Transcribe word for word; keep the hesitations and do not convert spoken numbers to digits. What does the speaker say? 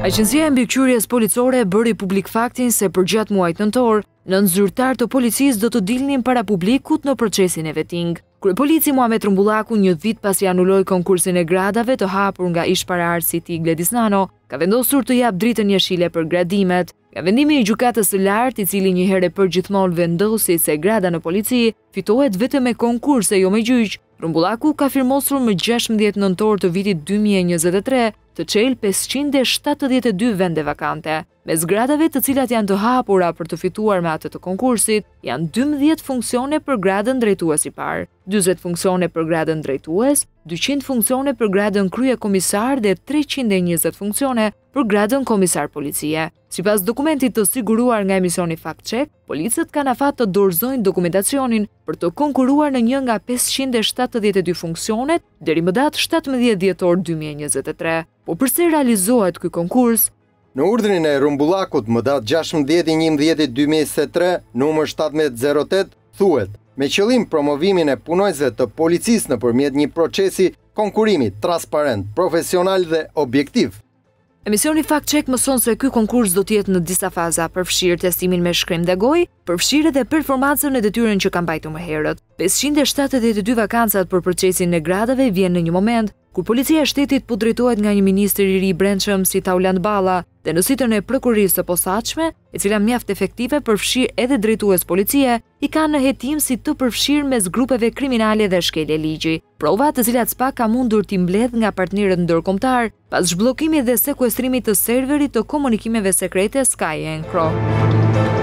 Agjencia e mbikëqyrjes policore bëri publik faktin se përgjatë muajit nëntor, nëntë zyrtar të policisë do të dilnin para publikut në procesin e vetting. Kryepolici Muhamet Rumbullaku, një vit pasi anuloi konkursin e gradave të hapur nga ish-paraardhësi i Gledis Nano, ka vendosur të jap dritën jeshile për gradimet. Nga vendimi i gjykatës së lartë, i cili një herë për gjithmonë vendosi se grada në polici fitohet vetëm me konkurs e jo me gjyq, Rumbullaku ka firmosur më gjashtëdhjetë nëntor të vitit dy mijë e njëzet e tre të çel pesëqind e shtatëdhjetë e dy vende vakante. Mes gradave të cilat janë të hapura për të fituar me atë të konkursit, janë dymbëdhjetë funksione për gradën drejtues i parë, dyzet funksione për gradën drejtues, dyqind funksione për gradën krye komisar dhe treqind e njëzet funksione për gradën komisar policie. Sipas dokumentit të siguruar nga emisioni Fact Check, policët kanë afat të dorëzojnë dokumentacionin për të konkuruar në një nga pesëqind e shtatëdhjetë e dy funksionet deri më datë shtatëmbëdhjetë dhjetor dy mijë e njëzet e tre. Po përse realizohet ky konkurs? Në urdhrin e Rumbullakut më datë gjashtëdhjetë i njëmbëdhjetë dy mijë e njëzet e tre, numër shtatëmbëdhjetë zero opt, thuhet: me qëllim promovimin e punojësve të policisë nëpërmjet një procesi konkurimi transparent, profesional dhe objektiv. Emisioni Fact Check mëson se ky konkurs do të jetë në disa faza, përfshirë testimin me shkrim dhe gojë, përfshirë edhe performancën e detyrën që ka mbajtur më herët. pesëqind e shtatëdhjetë e dy vakancat për procesin e gradave vjen në një moment kur policia e shtetit po drejtohet nga një ministër i ri i brendshëm si Tauland Balla dhe në sitën e prokurisë së posaçme, e cila mjaft efektive përfshirë edhe drejtues policie, i kanë në hetim si të përfshirë mes grupeve kriminale dhe shkelje ligji. Prova të cilat S P A ka mundur t'i mbledh nga partnerët ndërkombëtar pas zhbllokimit dhe sekuestrimit të serverit të komunikimeve sekrete Sky and Crow.